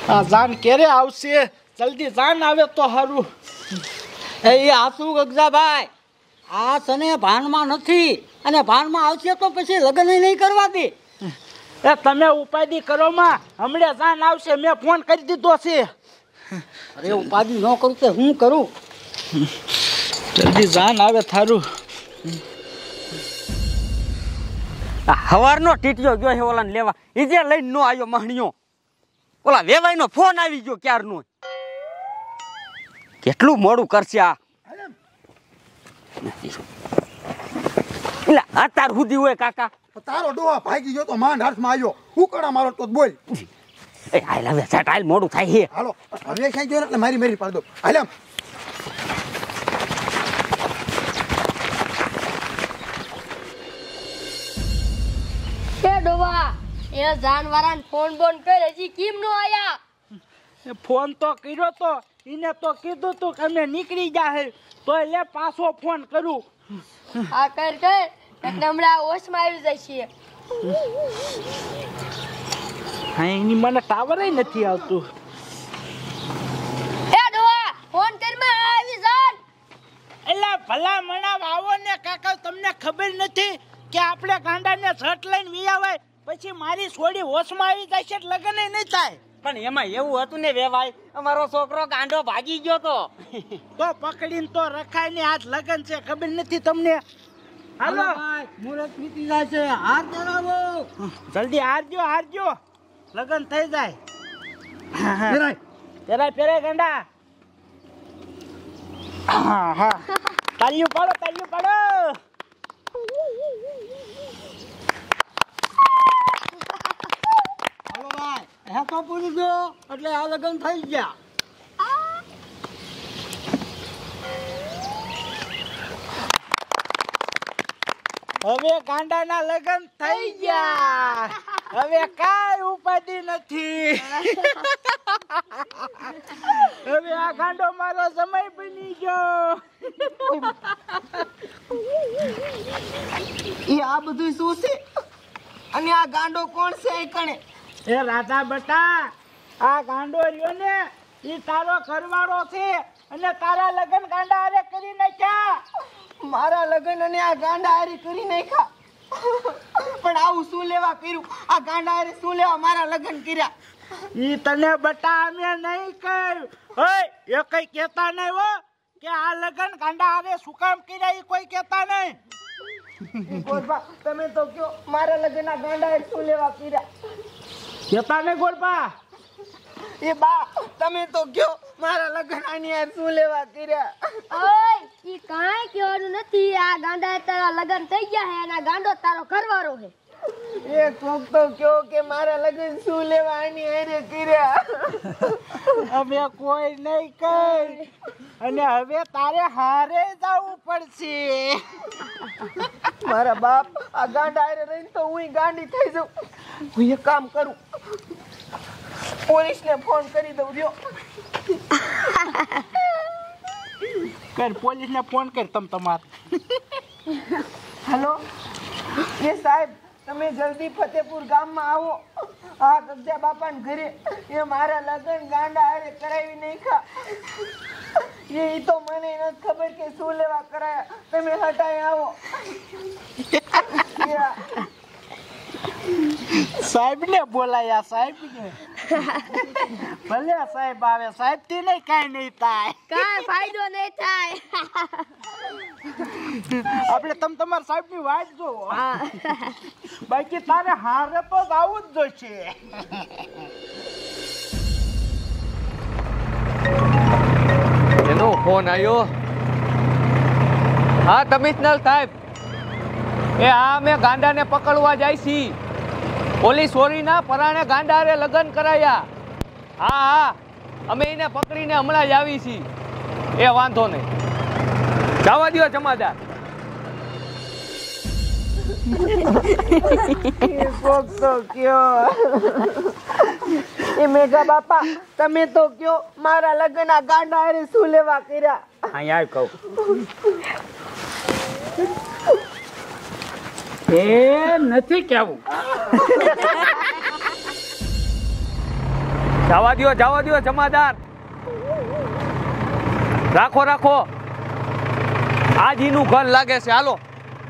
આ જાન ક્યારે આવશે? જલ્દી જાન આવે તો સારું. એ આસુ ગગજાભાઈ, આ તને ભાનમાં નથી અને ભાનમાં આવશે તો પછી લગ્ન નહીં કરવા દે. એ તમે ઉપાધિ કરો માં, હમણાં જાન આવશે. મેં ફોન કરી દીધો છે. અરે ઉપાધિ ન કરું તો હું કરું? જલ્દી જાન આવે થારું. હવારનો ટીટીઓ ગયો છે ઓલાને લેવા, એ જે લઈને નો આવ્યો મહણીયો. ઓલા વેવાઈનો ફોન આવી ગયો ક્યારનો. કેટલું મોડું કરશે આ. એટલે અત્યાર સુધી હોય કાકા. તારો ડોહા ભાગી ગયો તો માંડ હાથમાં આવ્યો. ઉકળા મારો તો બોલ. એ હાલ હવે ચાટ હાલ, મોડું થાય છે. હાલો હવે ખાઈ ગયો એટલે મારી પાડ દો. હાલ ડોવા એ જાનવારાને ફોન બોન કર, હજી કેમ નો આયા? ફોન તો કર્યો તો, એને તો કીધું તું કે અમે નીકળી જાહે, તો લે પાછો ફોન કરું. આ કર એટલે હમણાં હોશમાં આવી જશે. હા, એની મને ટાવર નથી આવતું. એ ડોવા ફોન કરમાં આવી જાન. એટલે ભલા મણાવ આવો ને કાકા, તમને ખબર નથી કે આપણે ગાંડાને ઝટ લઈને વિયાવાય પછી મારી છોડી હોશમાં આવી જાય છે એટલે લગ્ન નહીં થાય. પણ એમાં એવું હતું ને વેવાઈ, અમારો છોકરો ગાંડો ભાગી ગયો તો પકડીને તો રખાય ને. આજ લગ્ન છે, ખબર નથી તમને? હાલો મુરત વીતી જાય છે, હાર ધરાવો. જલ્દી હારજો, લગ્ન થઈ જાય. પેરાય ગાંડા. હા તાળીઓ પાડો. હાલો ભાઈ, હે તો પૂરી ગયો એટલે આ લગ્ન થઈ ગયા. હવે ગાંડાના લગ્ન થઈ ગયા. હવે કાઈ ઉપાધિ નથી. હવે આ ગાંડો મારો સમય બની ગયો. એ આ બધું શું છે અને આ ગાંડો કોણ છે? એ કણે એ રાધા બટા, આ ગાંડો રહ્યો ને એ તારો ઘરવાળો છે અને તારા લગ્ન ગાંડા હારે કરી નાખ્યા. મારા લગ્ન અને આ ગાંડા હારી કરી નાખ્યા. પણ આવું શું લેવા કર્યું? આ ગાંડા હારે શું લેવા મારા લગ્ન કર્યા? ઈ તને બટા અમે નહીં કહ્યું. ઓય એ કઈ કહેતા નહીં હો કે આ લગ્ન ગાંડા હારે શું કામ કર્યા, ઈ કોઈ કહેતા નહીં. ગોરબા તમે તો કયો મારા લગ્ન આ ગાંડા હારે શું લેવા કર્યા? કહેતા નહીં ગોરબા. એ બા તમે તો કયો મારા લગ્ન આની હારે શું લેવા કર્યા? ઓય ઈ કાંઈ કહેવાનું નથી. આ ગાંડા તારા લગ્ન થઈ ગયા હે અને આ ગાંડો તારો ઘરવાળો હે. એ કોક તો કયો કે મારા લગ્ન શું લેવા આની હારે કર્યા? અમે કોઈ નહીં કહી અને હવે તારે હારે જવું પડશે. મારા બાપ આ ગાંડા હારે રહીને તો હું ગાંડી થઈ જાઉં. હું એક કામ કરું, પોલીસને ફોન કરી દઉં. રહ્યો કર, પોલીસને ફોન કર તમારે. હેલો એ સાહેબ, તમે જલ્દી ફતેપુર ગામમાં આવો. આ ગગજા બાપાને ઘરે એ મારા લગ્ન ગાંડા હારે કરાવી નાખ્યા. એ તો મને નથી ખબર કે શું લેવા કરાયા. તમે હટાઈ આવો. સાહેબ ને બોલાયા, સાહેબ ને. ભલે સાહેબ આવે, સાહેબ થી નહીં કઈ નહીં થાય. કાંઈ ફાયદો નહીં થાય. આપણે તમારા સાહેબ ની વાત જોવો. બાકી તારે હારે તો આવું જ જોઈશે. એનો ફોન આવ્યો. હા કમિશનર સાહેબ, એ હા અમે ગાંડાને પકડવા જાય છી. પોલીસ ચોરીના પરાણે ગાંડારે લગ્ન કરાયા. હા અમે એને પકડીને હમણાં જ આવી છીએ. એ વાંધો નહીં, જવા દો જમાદાર. એ મેઘા બાપા તમે તો કયો મારા લગ્ન આ ગાંડા હારે શું લેવા કર્યા? અહીંયા આવ કહું. એ નથી કેવું. જવા દ્યો જમાદાર. રાખો આજ એનું ઘર લાગે છે. હાલો.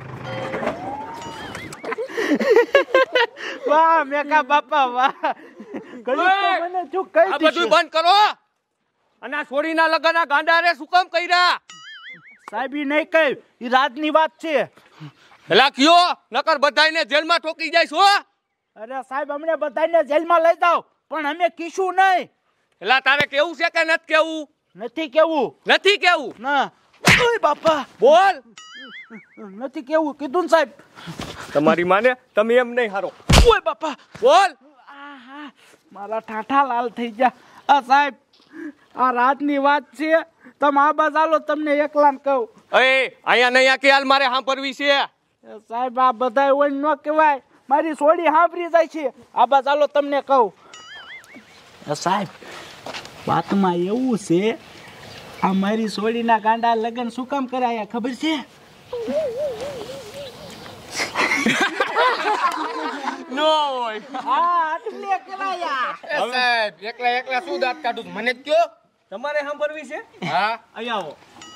વાહ મેકા બાપા વાહ. ઘડીક તો મને ચૂક કહી આ બધું દીધું. બંધ કરો. અને આ છોડીના લગન આ ગાંડારે શું કામ કર્યા? સાહેબ ઈ નહીં કહ્યું, ઈ રાજની વાત છે. એલા કયો નકર બધાયને જેલમાં ઠોકી જાય છો. અરે સાહેબ અમને બધાને જેલમાં લઈ જાઓ, પણ અમે કીશું નહીં. એલા તારે કેવું છે કે નથી કેવું? નથી કેવું. નથી કેવું? ના. ઓય બાપા. બોલ. નથી કેવું કીધું ને સાહેબ. તમારી માને તમે એમ નહીં હારો. ઓય બાપા. બોલ. આહા, મારા ઠાઠા લાલ થઈ ગયા. આ સાહેબ આ રાતની વાત છે, તમે આ બાજ આલો, તમને એકલાને કહું. અહીંયા નહીં આ કે હાલ મારે સાંભળવી છે. એ સાહેબ આ બધા હોય ન કહેવાય, મારી સોડી સાંભળી જાય છે. આ બાજ આલો, તમને કહું. એ સાહેબ વાતમાં એવું છે, આ મારી સોડીના ગાંડા લગન શું કામ કરાયા ખબર છે? નો હોય. હા એટલે કરાયા. સાહેબ એકલા શું દાંત કાઢું મને જ કયો. તમારે સાંભળવી છે? હા અહીંયા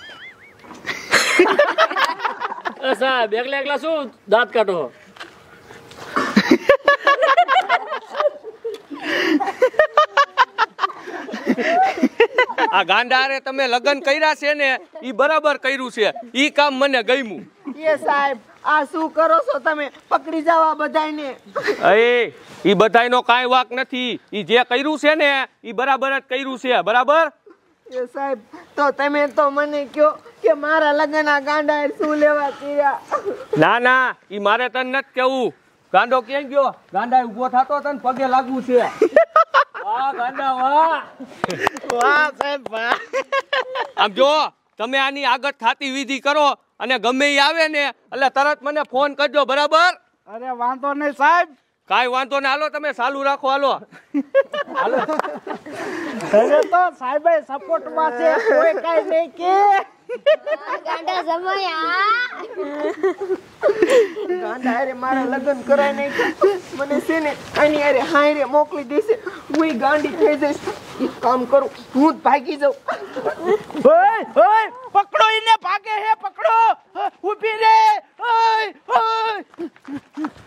આવો. સાહેબ એકલા શું દાંત કાઢો? આ ગાંડારે તમે લગ્ન કર્યા છે ને ઈ બરાબર કર્યું છે. ઈ કામ મને ગમ્યું. એ સાહેબ આ શું કરો છો તમે? પકડી જાવ આ બધાયને. ઈ બધાયનો કાંઈ વાક નથી. ઈ જે કર્યું છે ને ઈ બરાબર જ કર્યું છે. બરાબર? એ સાહેબ તો તમે તો મને કયો કે મારા લગ્ન આ ગાંડા શું લેવા કર્યા? ના ઈ મારે તને નથી કેવું. ગાંડો ક્યાં ગયો? ગાંડા ઉભો થતો તને પગે લાગવું છે. વાહ ગાંડા વાહ. વાહ સાહેબ વાહ. આમ જો તમે આની આગળ થાતી વિધિ કરો અને ગમે ઈ આવે ને એટલે તરત મને ફોન કરજો. બરાબર? અરે વાંધો નહીં સાહેબ. કાંઈ વાંધો ને. હાલો તમે ચાલુ રાખો. હાલો. હવે તો સાહેબ સપોર્ટમાં છે, કોઈ કાઈ નહીં કે. ગાંડા જમાયા. ગાંડા અરે મારા લગ્ન કરાય નહીં. મને છે ને આની અરે હાયરે મોકલી દેશે. હું ગાંડી થઈ જઈશ. એક કામ કરું, હું જ ભાગી જાઉં. ઓય પકડો, એને ભાગે હે, પકડો. ઊભી રે. ઓય.